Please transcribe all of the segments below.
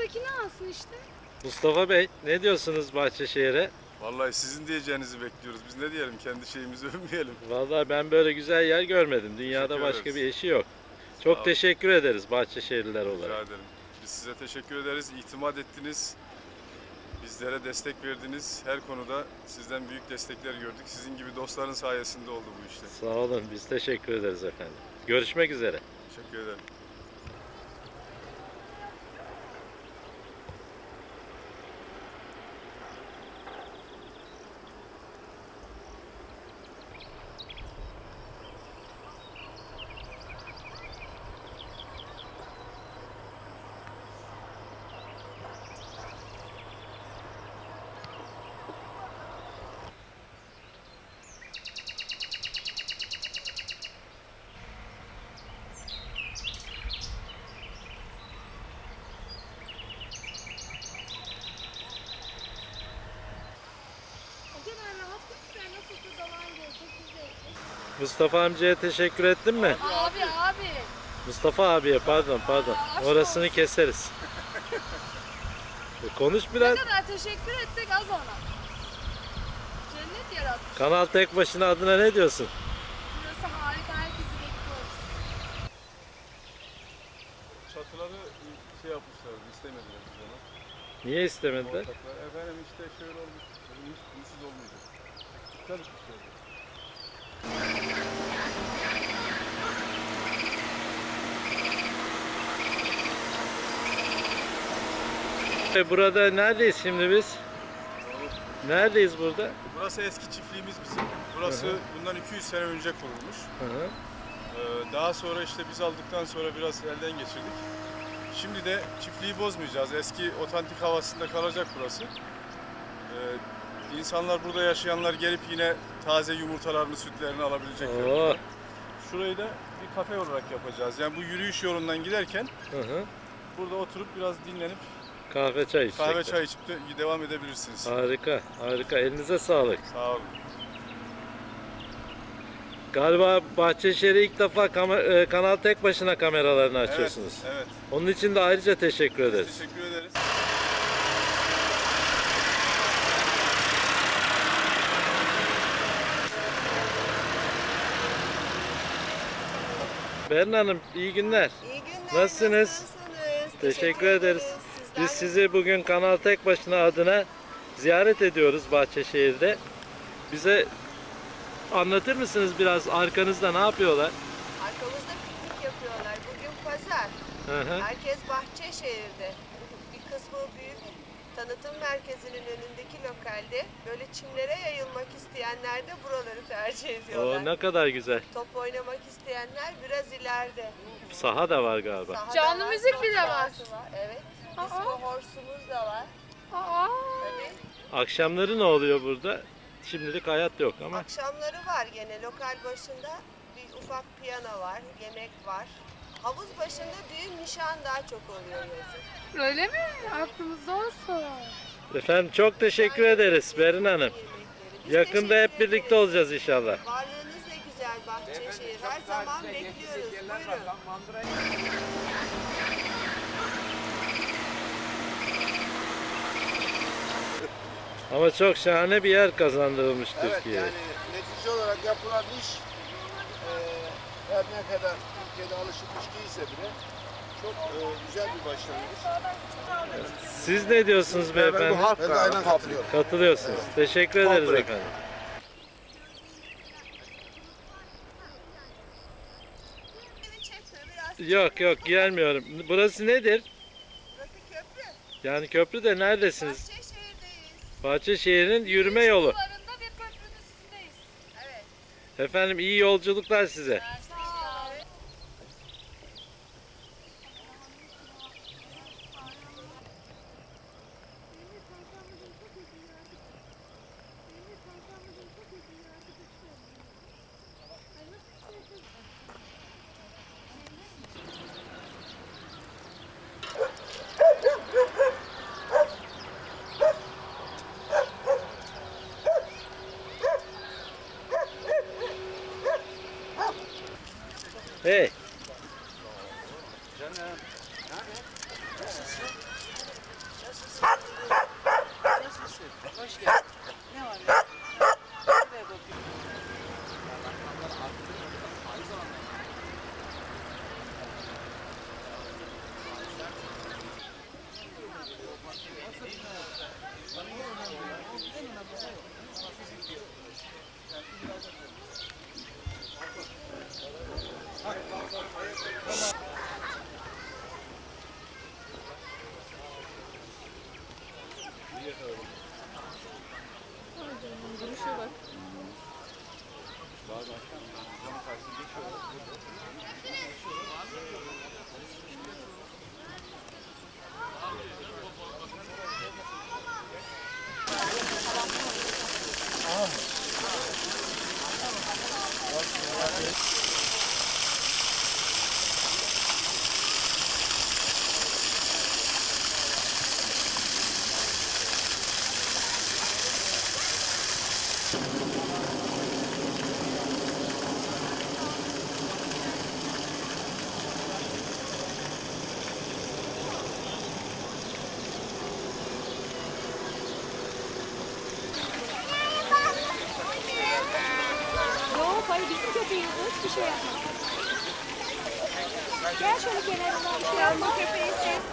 Yanındakini alsın işte. Mustafa Bey, ne diyorsunuz Bahçeşehir'e? Vallahi sizin diyeceğinizi bekliyoruz. Biz ne diyelim, kendi şeyimizi övmeyelim. Vallahi ben böyle güzel yer görmedim. Dünyada Teşekkür başka ederiz. bir eşi yok. Sağ Çok olun. teşekkür ederiz Bahçeşehirliler Rica olarak. ederim. Biz size teşekkür ederiz. İtimat ettiniz. Bizlere destek verdiniz. Her konuda sizden büyük destekler gördük. Sizin gibi dostların sayesinde oldu bu işte. Sağ olun, biz teşekkür ederiz efendim. Görüşmek üzere. Teşekkür ederim. Mustafa amcaya teşekkür ettin mi? Abi. Mustafa abiye pardon. aşk Orasını olsun. keseriz. Konuş Ne biraz. kadar teşekkür etsek az ona. Cennet yaratmış. Kanal tek başına adına ne diyorsun? Burası harika, herkesi bekliyoruz. Çatıları şey yapmışlardı, istemediler biz onu. Niye istemediler? Ortaklar. Efendim işte şöyle olmuş, hiç pulsuz olmayacak. Dikkat etmişler. Burada neredeyiz şimdi biz? Neredeyiz burada? Burası eski çiftliğimiz bizim. Burası bundan 200 sene önce kurulmuş. Hı. Daha sonra işte biz aldıktan sonra biraz elden geçirdik. Şimdi de çiftliği bozmayacağız. Eski otantik havasında kalacak burası. İnsanlar burada yaşayanlar gelip yine taze yumurtalarını, sütlerini alabilecekler. Oo. Şurayı da bir kafe olarak yapacağız. Yani bu yürüyüş yolundan giderken Hı. burada oturup biraz dinlenip Kahve çay içecekler. kahve çay içip de devam edebilirsiniz. Harika. Elinize sağlık. Sağ olun. Galiba Bahçeşehir'e ilk defa kanal tek başına kameralarını Evet, açıyorsunuz. evet. Onun için de ayrıca teşekkür ederiz. Teşekkür ederiz. Berin Hanım iyi günler. İyi günler. Nasılsınız? Teşekkür ederiz. Sizler Biz sizi bugün Kanal Tek Başına adına ziyaret ediyoruz Bahçeşehir'de. Bize anlatır mısınız biraz arkanızda ne yapıyorlar? arkamızda piknik yapıyorlar. Bugün pazar. Hı hı. Herkes Bahçeşehir'de. Bir kısmı büyük tanıtım merkezinin önündeki lokalde. Böyle çimlere yayılmak isteyenler de buraları tercih ediyorlar. O ne kadar güzel. Top oynamak isteyenler biraz ileride. Saha da var galiba. Sahada Canlı müzik top bile var. sahası Evet. Disco horsumuz da var. Aa. Tabii. Akşamları ne oluyor burada? Şimdilik hayat yok ama. Akşamları var gene lokal başında bir ufak piyano var, yemek var. Havuz başında düğün nişan daha çok oluyor yazın. Öyle mi? Aklımızda olsun. Efendim çok teşekkür ederiz Berin Hanım. Yemekleri. Biz Yakında teşekkür hep birlikte ederiz. olacağız inşallah. Varlığınız da güzel Bahçeşehir. Her zaman bekliyoruz. Buyurun. Ama çok şahane bir yer kazandırılmış Evet, Türkiye'ye. yani netice olarak yapılan iş her ne kadar Türkiye'de alışılmış değilse bile çok güzel bir başlangıç. Siz ne diyorsunuz beyefendi? Ben de aynen katılıyorum. Katılıyorsunuz. Teşekkür ederiz Halk efendim. Beni çekme biraz. Yok gelmiyorum. Burası nedir? Burası köprü. Yani köprü de neredesiniz? Bahçeşehir'deyiz. Bahçeşehir'in yürüme yolu. Sularında bir köprünün üstündeyiz. Evet. Efendim iyi yolculuklar size. Sağ ol. Hey. Hoş geldin. Ne var ya? Ver bakayım. Duruşa bak. Yok hayır bizim köpeğimiz hiçbir şey yapmaz. Gel şöyle kenarından bir şey yapma. Köpeği sev.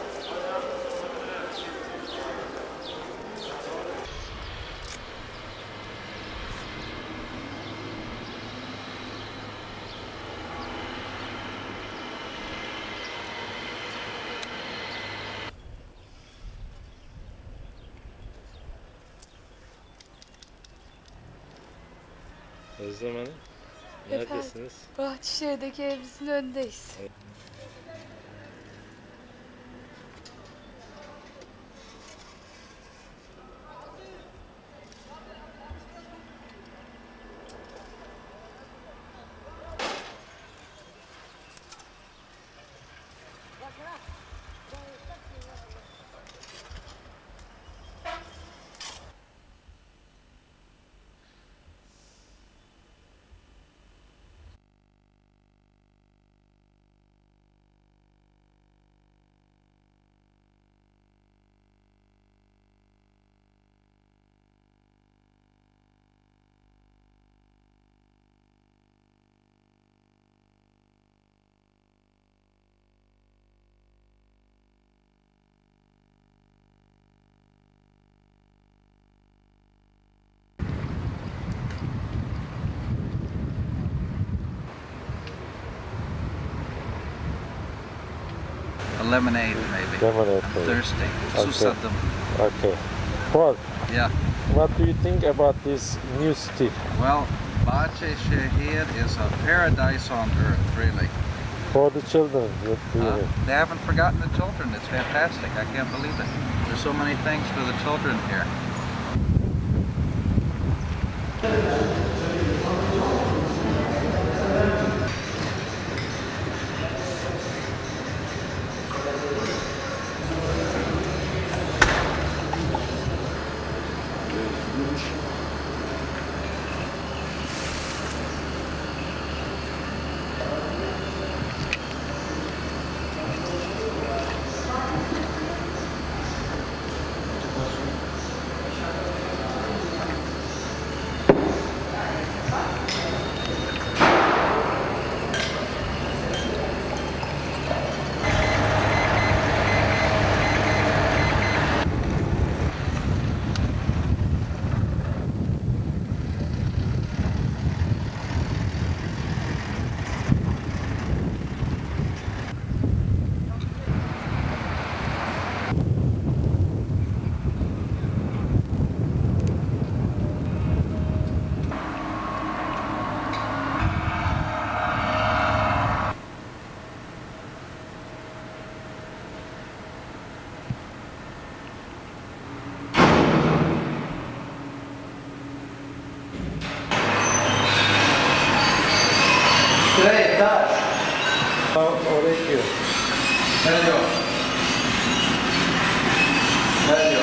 Özlem Hanım, neredesiniz? Bahçeşehir'deki evimizin önündeyiz. A lemonade, maybe. Lemonade, I'm maybe. thirsty. Okay. Susadım. Okay. Paul, Yeah. what do you think about this new city? Well, Bahçeşehir is a paradise on earth, really. For the children, what do you mean? They haven't forgotten the children. It's fantastic. I can't believe it. There's so many things for the children here. Oraya Medio. Medio.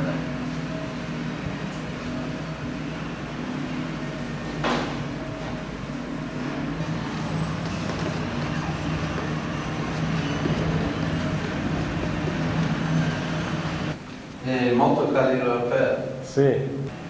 minute. Molto caloroso. Sì.